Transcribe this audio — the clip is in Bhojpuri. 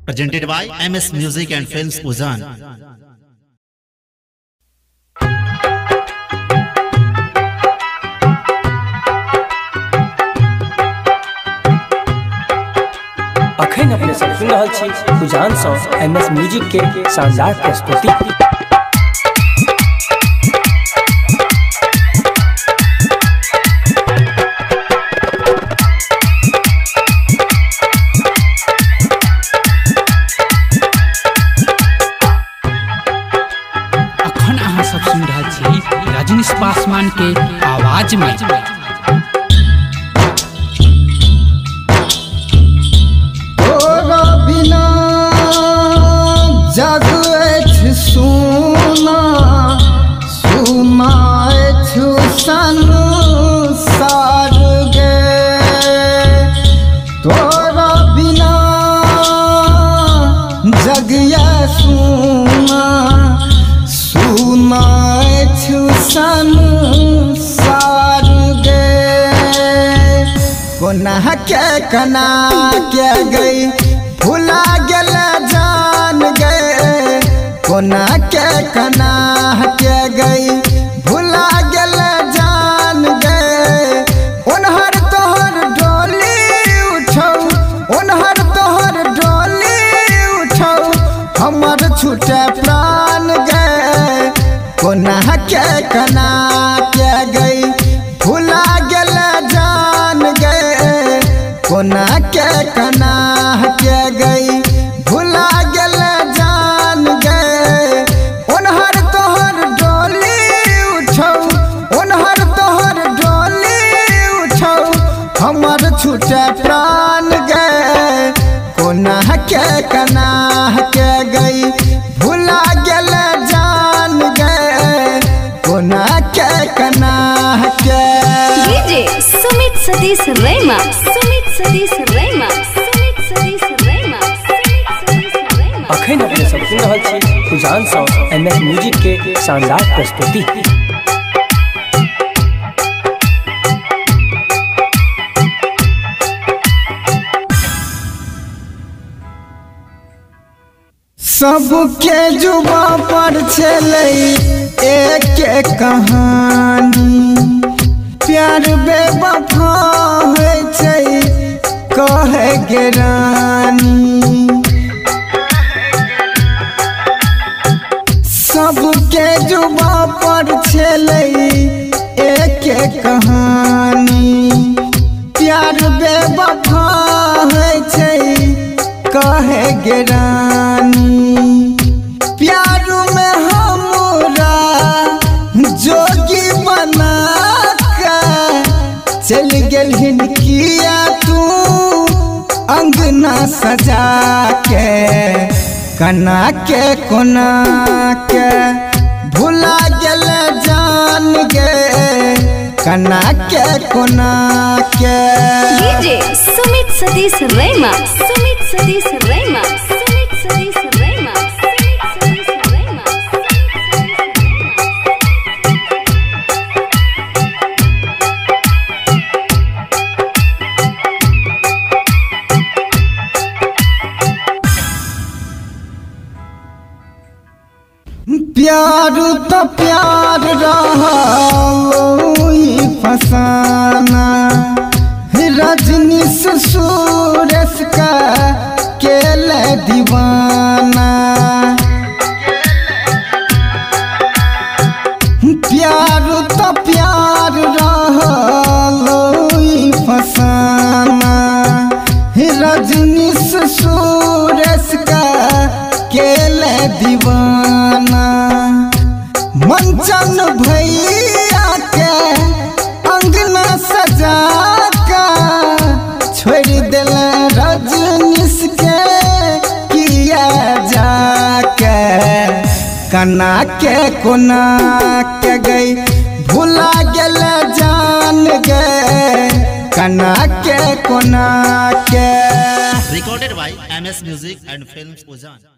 Presented by MS Music and Films Uzan. अखन अपने सब सुन रहल छी उजान सँ MS म्यूजिक के शानदार प्रस्तुति। रजनीश पासवान के आवाज में तोरा बिना जग अछि सुना सुना अछि संसार गे। तोरा बिना जग सुना सुना संसार गे। कोना के कना के गई भुला गेल जान गए। कोना के कना के गई भुला गेल जान गए। उनहर तोहर डोली उठौ उनहर तोहर डोली उठौ हमर छूटे प्राण गए। कोना के कना के गई भुला गेल जान गए। कोना के कना के गई भुला गेल जान गए। उनहर तोहर डोली उठौ उनहर तोहर डोली उठौ हमर छूटे प्राण गए। कोना के कना के गई भुला गेल जान गए। कोना के कना के डीजे सुमित सतीश रैमा सुमित सतीश रैमा सुमित सतीश रैमा सुमित सतीश रैमा। अखन अपने सब सुन रहल छी उजान सँ MS म्यूजिक के शानदार प्रस्तुति। सबके जुबा पर चले एक कहानी। प्यार बेवफा है छै कहे गे रानी। सबके जुबा पर चले एक कहानी। प्यार बेवफा है छै कहे गे रानी। प्यारू में हमरा जोगी बना के चल गेलहिन किया तू अंगना सजा के। कना के कोना के भुला गेल जान गे। कना के कोना के डीजे सुमित सतीश रैमा सुमित सतीश रैमा सुमित सतीश रैमा सुमित सतीश रैमा। प्यार तो प्यार रहा फसाना। रजनीश सुरेश का केल दीवाना। प्यार तो प्यार रहा फसाना। रजनीश सुरेश का केल दीवाना। मंचन भैया के अंगना सजा का छोड़ दिल रजनीश के किया जाके। कना के कोना के गई भुला गेल जान गए। कना के कोना के Recorded by MS Music and Films Uzan.